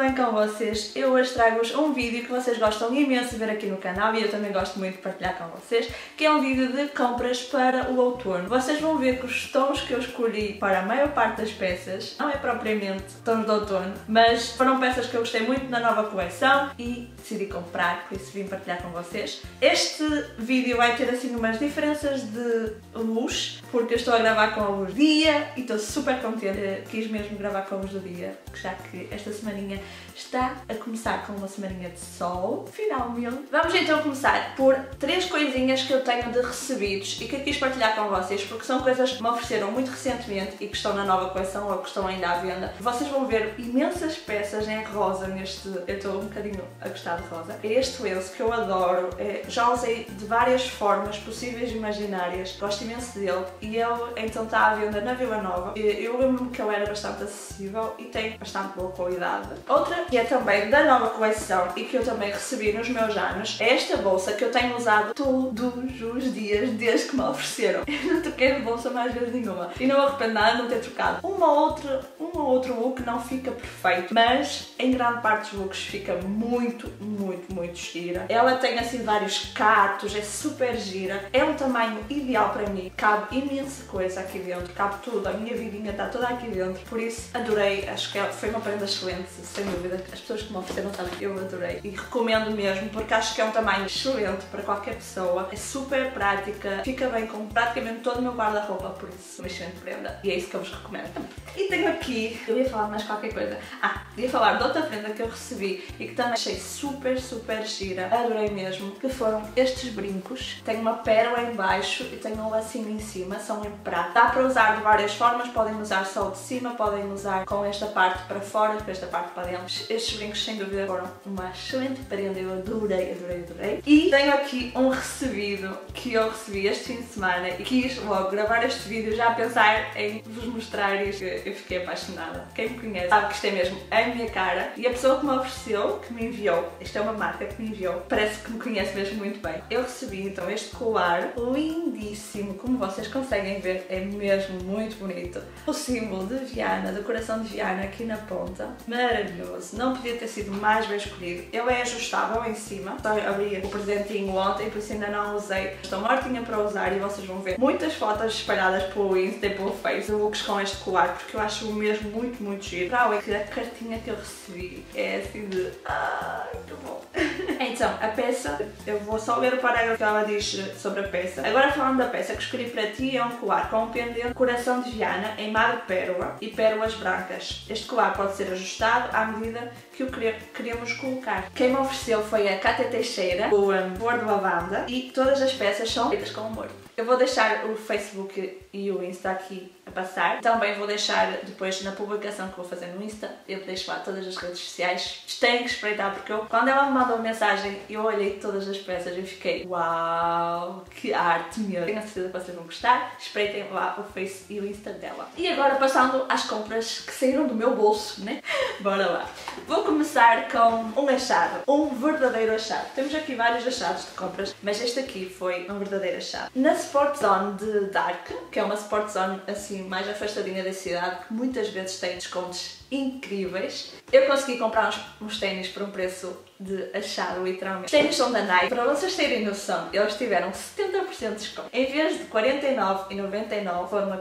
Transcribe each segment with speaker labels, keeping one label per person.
Speaker 1: bem com vocês? Eu hoje trago-vos um vídeo que vocês gostam imenso de ver aqui no canal e eu também gosto muito de partilhar com vocês, que é um vídeo de compras para o outono. Vocês vão ver que os tons que eu escolhi para a maior parte das peças não é propriamente tons de outono, mas foram peças que eu gostei muito na nova coleção e decidi comprar, por isso vim partilhar com vocês. Este vídeo vai ter assim umas diferenças de luz, porque eu estou a gravar com a luz do dia e estou super contente. Quis mesmo gravar com a luz do dia, já que esta semaninha está a começar com uma semaninha de sol, finalmente. Vamos então começar por 3 coisinhas que eu tenho de recebidos e que eu quis partilhar com vocês, porque são coisas que me ofereceram muito recentemente e que estão na nova coleção ou que estão ainda à venda. Vocês vão ver imensas peças em rosa neste... Eu estou um bocadinho a gostar de rosa. É este lenço que eu adoro, já usei de várias formas possíveis e imaginárias, gosto imenso dele e ele então está à venda na Vila Nova. Eu lembro-me que ele era bastante acessível e tem bastante boa qualidade. Outra que é também da nova coleção e que eu também recebi nos meus anos é esta bolsa que eu tenho usado todos os dias desde que me ofereceram. Eu não troquei de bolsa mais vezes nenhuma e não me arrependo nada de não ter trocado. Um ou outro look não fica perfeito, mas em grande parte dos looks fica muito gira. Ela tem assim vários catos, é super gira, é um tamanho ideal para mim, cabe imensa coisa aqui dentro, cabe tudo, a minha vidinha está toda aqui dentro, por isso adorei, acho que foi uma prenda excelente, sem dúvida. As pessoas que me ofereceram também, eu adorei e recomendo mesmo, porque acho que é um tamanho excelente para qualquer pessoa, é super prática, fica bem com praticamente todo o meu guarda-roupa, por isso uma excelente prenda e é isso que eu vos recomendo. E tenho aqui, eu ia falar mais qualquer coisa, ia falar de outra prenda que eu recebi e que também achei super gira, adorei mesmo, que foram estes brincos. Tem uma pérola em baixo e tem um lacinho em cima, são em prata. Dá para usar de várias formas, podem usar só de cima, podem usar com esta parte para fora, com esta parte para dentro. Estes brincos sem dúvida foram uma excelente prenda, eu adorei. E tenho aqui um recebido que eu recebi este fim de semana e quis logo gravar este vídeo já a pensar em vos mostrar isto. Eu fiquei apaixonada. Quem me conhece sabe que isto é mesmo a minha cara e a pessoa que me ofereceu, que me enviou, isto é uma marca que me enviou, parece que me conhece mesmo muito bem. Eu recebi então este colar lindíssimo, como vocês conseguem ver, é mesmo muito bonito. O símbolo de Viana, do coração de Viana aqui na ponta, maravilhoso, não podia ter sido mais bem escolhido. Ele é ajustável em cima, só abri o presentinho ontem, por isso ainda não usei. Estou mortinha para usar e vocês vão ver muitas fotos espalhadas pelo Insta e pelo Face, looks com este colar, porque eu acho mesmo muito giro. Para é que a cartinha que eu recebi é assim de... que bom! Então, a peça, eu vou só ler o parágrafo que ela diz sobre a peça. Agora falando da peça que escolhi para ti, é um colar com um pendente coração de Viana em madrepérola e pérolas brancas. Este colar pode ser ajustado à medida que o queremos colocar. Quem me ofereceu foi a Cátia Teixeira, o Flor de Lavanda, e todas as peças são feitas com amor. Eu vou deixar o Facebook e o Insta aqui a passar. Também vou deixar depois na publicação que vou fazer no Insta, eu deixo lá todas as redes sociais. Têm que espreitar, porque quando ela me mandou a mensagem, eu olhei todas as peças e fiquei, uau, que arte mesmo. Tenho a certeza que vocês vão gostar. Espreitem lá o Face e o Insta dela. E agora passando às compras que saíram do meu bolso, né? Bora lá. Vou começar com um achado, um verdadeiro achado. Temos aqui vários achados de compras, mas este aqui foi um verdadeiro achado. Na Sport Zone de Dark, que é uma Sport Zone assim mais afastadinha da cidade, que muitas vezes tem descontos incríveis, eu consegui comprar uns ténis por um preço de achado, literalmente. Os ténis são da Nike, para vocês terem noção, eles tiveram 70% de desconto. Em vez de 49,99 foram a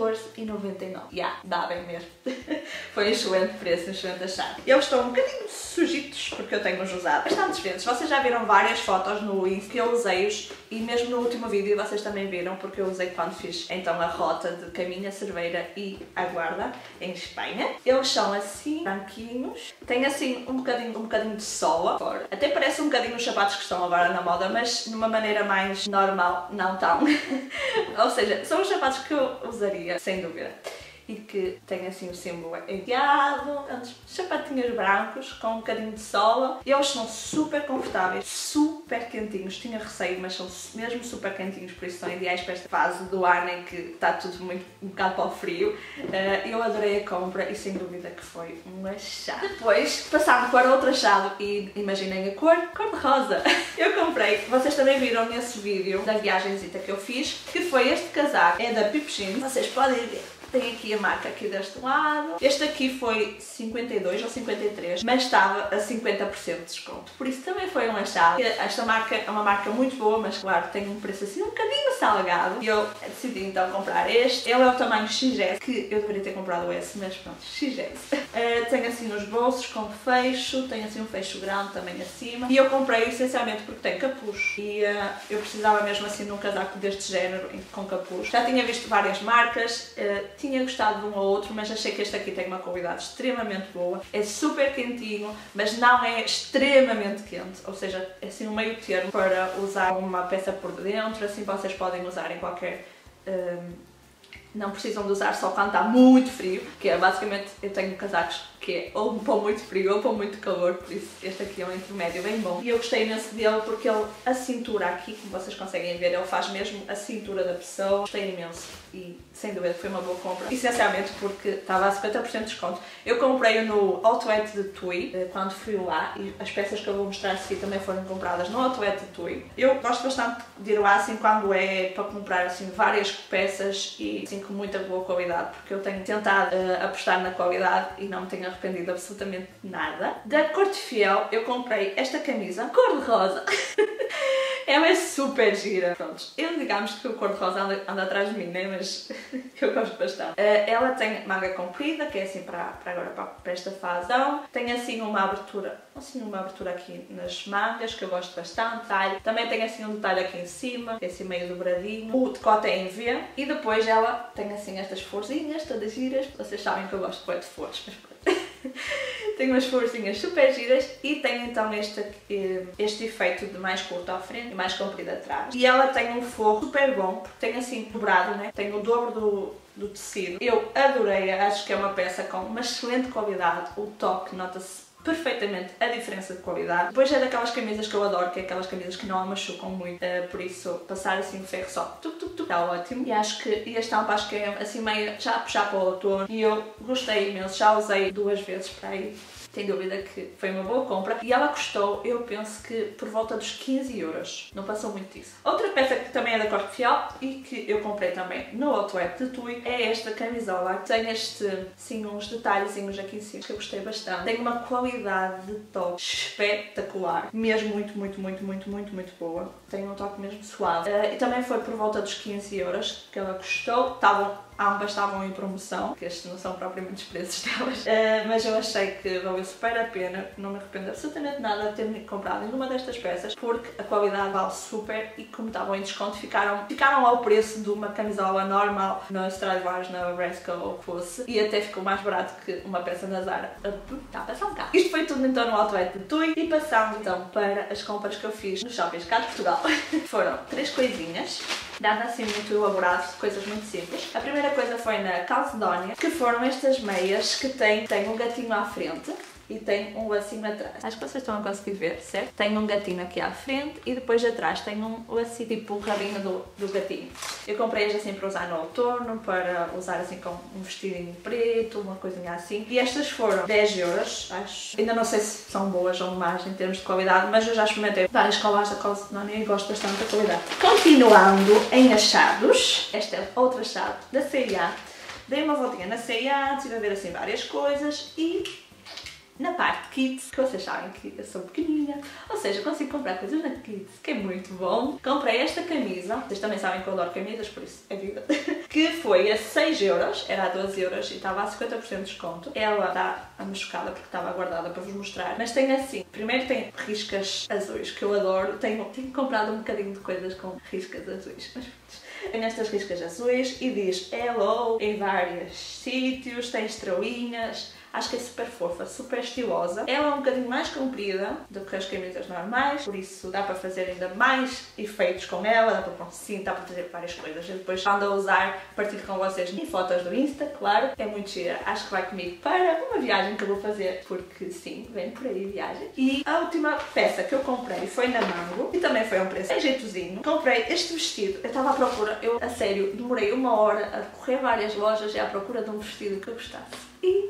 Speaker 1: 14,99. Dá bem mesmo. Foi um excelente preço, um excelente achado. Eles estão um bocadinho sujitos, porque eu tenho-os usado bastantes vezes. Vocês já viram várias fotos no Insta que eu usei-os e mesmo no último vídeo vocês também viram, porque eu usei quando fiz então a rota de Caminho a Cerveira e a Guarda, em Espanha. Eles são assim, branquinhos, tem assim um bocadinho de sola fora. Até parece um bocadinho os sapatos que estão agora na moda, mas de uma maneira mais normal, não tão. Ou seja, são os sapatos que eu usaria, sem dúvida. E que tem assim o símbolo enviado, sapatinhos brancos com um bocadinho de sola. Eles são super confortáveis, super quentinhos. Tinha receio, mas são mesmo super quentinhos, por isso são ideais para esta fase do ano em que está tudo um bocado para o frio. Eu adorei a compra e sem dúvida que foi um achado. Depois, passando para outro achado e imaginem a cor de rosa. Eu comprei, vocês também viram nesse vídeo da viagenzita que eu fiz, que foi este casaco, é da Pipchin. Vocês podem ver. Tem aqui a marca aqui deste lado. Este aqui foi 52 ou 53, mas estava a 50% de desconto. Por isso também foi um achado. Esta marca é uma marca muito boa, mas claro, tem um preço assim um bocadinho salgado. E eu decidi então comprar este. Ele é o tamanho XS, que eu deveria ter comprado o S, mas pronto, XS. Tem assim os bolsos com fecho, tem assim um fecho grande também acima. E eu comprei essencialmente porque tem capuz. E eu precisava mesmo assim de um casaco deste género com capuz. Já tinha visto várias marcas, tinha gostado de um ou outro, mas achei que este aqui tem uma qualidade extremamente boa. É super quentinho, mas não é extremamente quente. Ou seja, é assim um meio termo para usar uma peça por dentro, assim vocês podem usar em qualquer... não precisam de usar só quando está muito frio, que é basicamente, eu tenho casacos que é ou para muito frio ou para muito calor, por isso este aqui é um intermédio bem bom. E eu gostei imenso dele porque ele, a cintura aqui, como vocês conseguem ver, ele faz mesmo a cintura da pessoa. Gostei imenso e sem dúvida foi uma boa compra, essencialmente porque estava a 50% de desconto. Eu comprei-o no Outlet de Tui, quando fui lá, e as peças que eu vou mostrar a seguir também foram compradas no Outlet de Tui. Eu gosto bastante de ir lá assim quando é para comprar assim várias peças e assim com muita boa qualidade, porque eu tenho tentado apostar na qualidade e não me tenho arrependido absolutamente nada. Da Corte Fiel eu comprei esta camisa cor-de-rosa. Ela é super gira. Prontos, eu digamos que o cor-de-rosa anda atrás de mim, né? Mas eu gosto bastante. Ela tem manga comprida, que é assim para esta fase. Então, tem assim uma abertura aqui nas mangas, que eu gosto bastante. Detalhe. Também tem assim um detalhe aqui em cima, que é assim meio dobradinho. O decote é em V. E depois ela tem assim estas florzinhas, todas giras. Vocês sabem que eu gosto de flores, mas pronto. Tem umas florzinhas super giras e tem então este efeito de mais curto à frente e mais comprido atrás. E ela tem um forro super bom, porque tem assim dobrado, né? Tem o dobro do tecido. Eu adorei, acho que é uma peça com uma excelente qualidade. O toque nota-se perfeitamente a diferença de qualidade. Depois é daquelas camisas que eu adoro, que é aquelas camisas que não a machucam muito, por isso passar assim o ferro só está ótimo. E acho que a estampa acho que é assim meio já a puxar para o outono e eu gostei imenso, já usei 2 vezes para aí. Sem dúvida que foi uma boa compra e ela custou, eu penso que por volta dos 15 euros. Não passou muito disso. Outra peça que também é da Corte Fiel e que eu comprei também no Outlet de Tui é esta camisola. Tem sim, uns detalhezinhos aqui em cima que eu gostei bastante. Tem uma qualidade de toque espetacular. Mesmo muito boa. Tem um toque mesmo suave. E também foi por volta dos 15 euros que ela custou. Ambas estavam em promoção, que estes não são propriamente os preços delas, mas eu achei que valeu super a pena, não me arrependo absolutamente nada de ter comprado nenhuma destas peças, porque a qualidade vale super e como estavam em desconto ficaram ao preço de uma camisola normal na Stradivarius, na Bresco ou o que fosse, e até ficou mais barato que uma peça na Zara. Está a passar um bocado. Isto foi tudo então no Outlet de Tui e passamos então para as compras que eu fiz no Shopping cá de Portugal. Foram 3 coisinhas. Nada assim muito elaborado, coisas muito simples. A primeira coisa foi na Calcedónia, que foram estas meias que tem um gatinho à frente e tem um lacinho atrás. Acho que vocês estão a conseguir ver, certo? Tem um gatinho aqui à frente e depois atrás tem um lacinho, tipo o rabinho do gatinho. Eu comprei-as assim para usar no outono, para usar assim com um vestidinho preto, uma coisinha assim. E estas foram 10 euros, acho. Ainda não sei se são boas ou más em termos de qualidade, mas eu já experimentei várias colares da Calcedónia e gosto bastante da qualidade. Continuando em achados, esta é outra achado da C&A. Dei uma voltinha na C&A, estive a ver assim várias coisas e na parte Kids, que vocês sabem que eu sou pequenina, ou seja, consigo comprar coisas na Kids, que é muito bom. Comprei esta camisa, vocês também sabem que eu adoro camisas, por isso é vida, que foi a 6 euros, era a 12 euros e estava a 50% de desconto. Ela está machucada porque estava guardada para vos mostrar, mas tem assim, primeiro tem riscas azuis, que eu adoro, tenho comprado um bocadinho de coisas com riscas azuis, mas tem estas riscas azuis e diz Hello em vários sítios, tem estrelinhas. Acho que é super fofa, super estilosa. Ela é um bocadinho mais comprida do que as camisas normais, por isso dá para fazer ainda mais efeitos com ela, dá para pôr um cinto, dá para fazer várias coisas. Eu depois ando a usar, partilho com vocês em fotos do Insta, claro. É muito gira, acho que vai comigo para uma viagem que eu vou fazer, porque sim, vem por aí viagem. E a última peça que eu comprei foi na Mango, e também foi a um preço jeitozinho. Comprei este vestido, eu estava à procura, a sério, demorei 1 hora a correr várias lojas e à procura de um vestido que eu gostasse. E não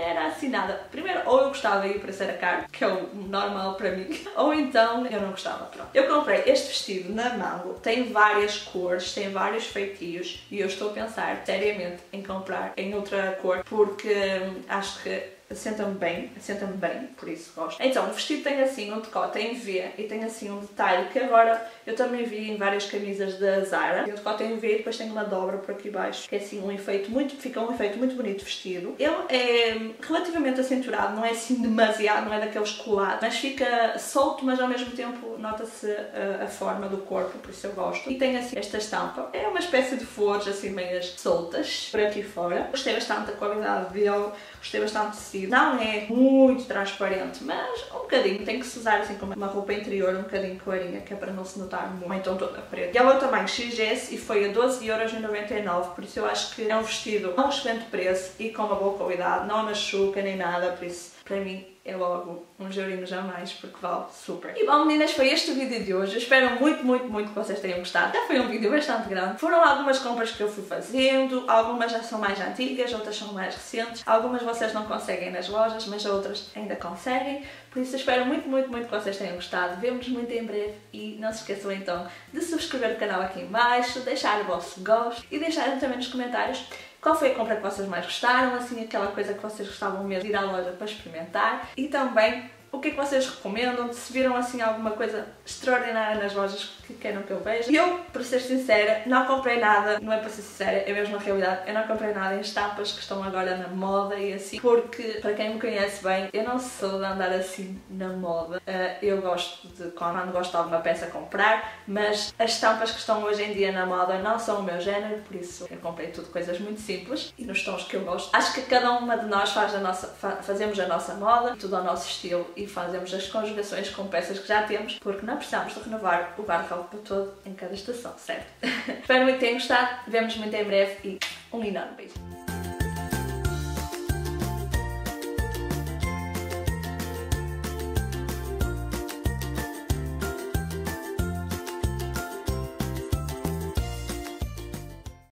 Speaker 1: era assim nada. Primeiro, ou eu gostava e o preço era caro, que é o normal para mim, ou então eu não gostava, pronto. Eu comprei este vestido na Mango, tem várias cores, tem vários feitios e eu estou a pensar seriamente em comprar em outra cor porque acho que assenta-me bem, por isso gosto. Então, o vestido tem assim um decote em V e tem assim um detalhe que agora eu também vi em várias camisas da Zara. O decote em V e depois tem uma dobra por aqui baixo, que é assim um efeito fica um efeito muito bonito vestido. Ele é relativamente acinturado, não é assim demasiado, não é daqueles colados, mas fica solto, mas ao mesmo tempo nota-se a forma do corpo, por isso eu gosto. E tem assim esta estampa, é uma espécie de flores assim meias soltas por aqui fora. Gostei bastante da qualidade dele, gostei bastante de si. Não é muito transparente, mas um bocadinho. Tem que se usar assim com uma roupa interior um bocadinho clarinha, que é para não se notar muito, então toda preta. E ela é o tamanho XS e foi a 12,99€, por isso eu acho que é um vestido a um excelente preço e com uma boa qualidade, não machuca nem nada, por isso para mim é logo um eurinho jamais, porque vale super. E bom, meninas, foi este o vídeo de hoje. Eu espero muito que vocês tenham gostado. Já foi um vídeo bastante grande. Foram algumas compras que eu fui fazendo, algumas já são mais antigas, outras são mais recentes. Algumas vocês não conseguem nas lojas, mas outras ainda conseguem. Por isso eu espero muito que vocês tenham gostado. Vemo-nos muito em breve e não se esqueçam então de subscrever o canal aqui em baixo, deixar o vosso gosto e deixarem também nos comentários qual foi a compra que vocês mais gostaram, assim aquela coisa que vocês gostavam mesmo de ir à loja para experimentar e também o que é que vocês recomendam, se viram assim alguma coisa extraordinária nas lojas que queiram que eu veja. Eu, para ser sincera, não comprei nada, não é para ser sincera, é mesmo a realidade, eu não comprei nada em estampas que estão agora na moda e assim, porque, para quem me conhece bem, eu não sou de andar assim na moda. Eu gosto de, quando gosto de alguma peça, comprar, mas as estampas que estão hoje em dia na moda não são o meu género, por isso eu comprei tudo coisas muito simples e nos tons que eu gosto. Acho que cada uma de nós fazemos a nossa moda, tudo ao nosso estilo, e fazemos as conjugações com peças que já temos, porque não precisamos de renovar o guarda-roupa todo em cada estação, certo? Espero muito que tenham gostado, vemo-nos muito em breve e um enorme beijo!